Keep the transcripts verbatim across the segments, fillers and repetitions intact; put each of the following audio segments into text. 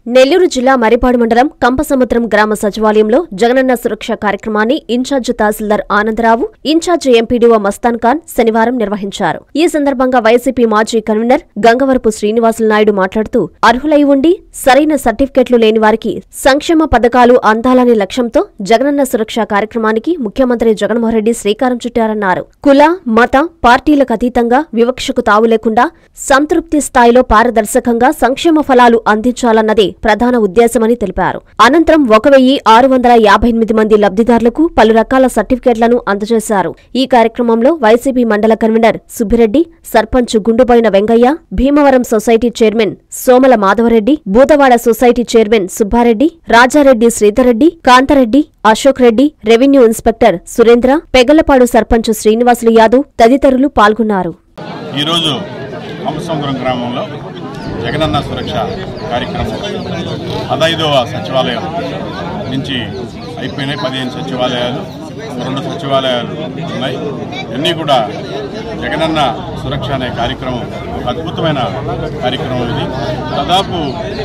నెల్లూరు జిల్లా మరిపాడు మండలం కంపసముద్రం గ్రామ సచివాలయంలో జగనన్న సురక్ష కార్యక్రమాన్ని ఇన్ఛార్జ్ తహసీల్దార్ ఆనందరావు, ఇన్ఛార్జ్ ఎంపీడీఓ మస్తాన్ ఖాన్ శనివారం నిర్వహించారు. ఈ సందర్భంగా వైసీపీ మాజీ కన్వీనర్ గంగవరపు శ్రీనివాసులు నాయుడు మాట్లాడుతూ, అర్హులై ఉండి సరైన సర్టిఫికెట్లు లేని వారికి సంక్షేమ పథకాలు అందాలనే లక్ష్యంతో జగనన్న సురక్ష కార్యక్రమానికి ముఖ్యమంత్రి జగన్మోహన్ రెడ్డి శ్రీకారం చుట్టారన్నారు. కుల, మత, పార్టీలకు అతీతంగా వివక్షకు తావు లేకుండా సంతృప్తి స్థాయిలో పారదర్శకంగా సంక్షేమ ఫలాలు అందించాలన్నదే ప్రధాన ఉద్దేశమని తెలిపారు. అనంతరం ఒక వెయ్యి ఆరు వందల యాభై ఎనిమిది మంది లబ్దిదారులకు పలు రకాల సర్టిఫికెట్లను అందజేశారు. ఈ కార్యక్రమంలో వైసీపీ మండల convener Subbireddy, sarpanch Gundaboina Vengaiah, Bhimavaram society chairman Somala Madhavareddy, Budavada society chairman Subbareddy, Rajareddy Sridharreddy, Kantareddy, Ashok Reddy, revenue inspector Surendra, Pegalapadu sarpanch Srinivasulu Yadav తదితరులు పాల్గొన్నారు. ఈరోజు కంపసముద్రం గ్రామంలో జగనన్న సురక్ష కార్యక్రమం పదైదవ సచివాలయం నుంచి అయిపోయినాయి. పదిహేను సచివాలయాలు, రెండు సచివాలయాలు ఉన్నాయి. అన్నీ కూడా జగనన్న సురక్ష అనే కార్యక్రమం ఒక అద్భుతమైన కార్యక్రమం. ఇది దాదాపు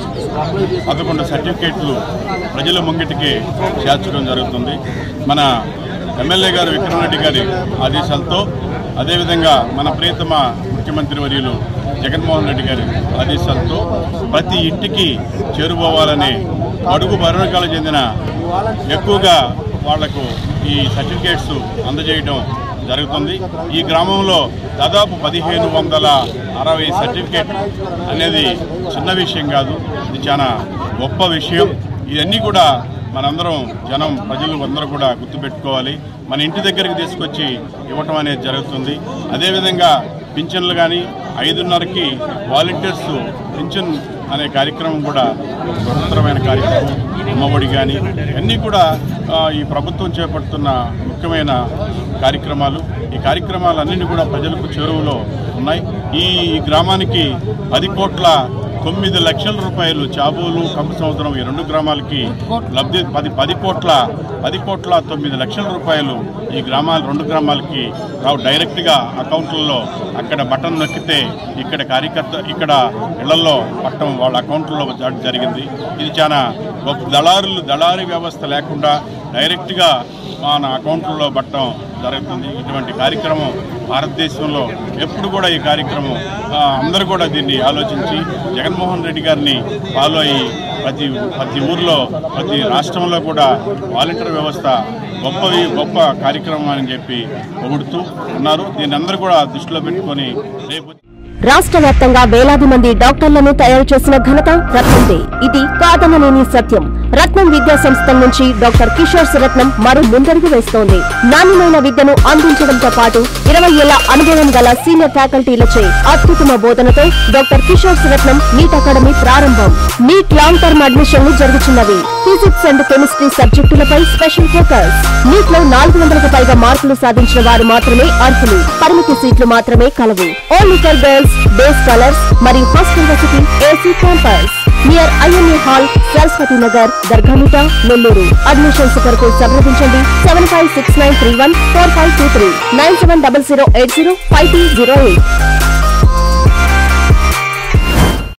పదకొండు సర్టిఫికేట్లు ప్రజల ముంగిటికి చేర్చడం జరుగుతుంది. మన ఎమ్మెల్యే గారు విక్రమరెడ్డి గారి ఆదేశాలతో, అదేవిధంగా మన ప్రియతమ ముఖ్యమంత్రి వర్యులు జగన్మోహన్ రెడ్డి గారి ఆదేశాలతో ప్రతి ఇంటికి చేరుకోవాలనే అడుగు బరుణకాలు చెందిన ఎక్కువగా వాళ్లకు ఈ సర్టిఫికేట్స్ అందజేయడం జరుగుతుంది. ఈ గ్రామంలో దాదాపు పదిహేను వందల అరవై సర్టిఫికేట్ అనేది చిన్న విషయం కాదు, ఇది చాలా గొప్ప విషయం. ఇవన్నీ కూడా మనందరం జనం ప్రజలు అందరూ కూడా గుర్తుపెట్టుకోవాలి. మన ఇంటి దగ్గరికి తీసుకొచ్చి ఇవ్వటం అనేది జరుగుతుంది. అదేవిధంగా పింఛన్లు కానీ ఐదున్నరకి వాలంటీర్స్ పింఛన్ అనే కార్యక్రమం కూడా స్వతంత్రమైన కార్యక్రమం. అమ్మఒడి కానీ అన్నీ కూడా ఈ ప్రభుత్వం చేపడుతున్న ముఖ్యమైన కార్యక్రమాలు. ఈ కార్యక్రమాలన్నీ కూడా ప్రజలకు చేరువలో ఉన్నాయి. ఈ గ్రామానికి పది కోట్ల తొమ్మిది లక్షల రూపాయలు చాబోలు, కంపసముద్రం ఈ రెండు గ్రామాలకి లబ్ధి పది పది కోట్ల పది కోట్ల తొమ్మిది లక్షల రూపాయలు ఈ గ్రామాలు రెండు గ్రామాలకి రావు డైరెక్ట్గా అకౌంట్లలో. అక్కడ బటన్ నొక్కితే ఇక్కడ కార్యకర్త ఇక్కడ ఇళ్లలో పట్టం వాళ్ళ అకౌంట్లలో జరిగింది. ఇది చాలా గొప్ప దళారులు దళారీ వ్యవస్థ లేకుండా డైరెక్ట్గా మన అకౌంట్లలో పట్టడం జరుగుతుంది. ఇటువంటి కార్యక్రమం భారతదేశంలో ఎప్పుడు కూడా ఈ కార్యక్రమం అందరూ కూడా దీన్ని ఆలోచించి జగన్మోహన్ రెడ్డి గారిని ఫాలో అయ్యి ప్రతి ప్రతి ఊరిలో ప్రతి రాష్ట్రంలో కూడా వాలంటీర్ వ్యవస్థ గొప్పవి గొప్ప కార్యక్రమం అని చెప్పి పొగుడుతూ ఉన్నారు. దీన్ని అందరూ కూడా దృష్టిలో పెట్టుకొని రేపు రాష్ట్ర వ్యాప్తంగా వేలాది మంది డాక్టర్లను తయారు చేసిన ఘనత రత్నందే. ఇది కాదనలేని సత్యం. రత్నం విద్యా సంస్థల నుంచి డాక్టర్ కిషోర్ రత్నం మరో ముందడుగు వేస్తోంది. నాణ్యమైన విద్యను అందించడంతో పాటు ఇరవై ఏళ్ల అనుభవం గల సీనియర్ ఫ్యాకల్టీలచే అత్యుత్తమ బోధనతో doctor Kishore Ratnam NEET academy ప్రారంభం. నీట్ లాంగ్ టర్మ్ అడ్మిషన్లు జరుగుతున్నవి. ఫిజిక్స్ అండ్ కెమిస్ట్రీ సబ్జెక్టులపై స్పెషల్ ఫోకస్. నీట్ లో నాలుగు వందలకు పైగా మార్కులు సాధించిన వారు మాత్రమే అర్హులు. పరిమితి సీట్లు మాత్రమే కలవు. Only for girls, day scholars మరియు first university AC campus near IMA hall, Saraswati Nagar, Dargamitta, Nellore. Admissions కొరకు సంప్రదించండి seven five six nine three one four five two three nine seven double zero eight zero five two zero eight.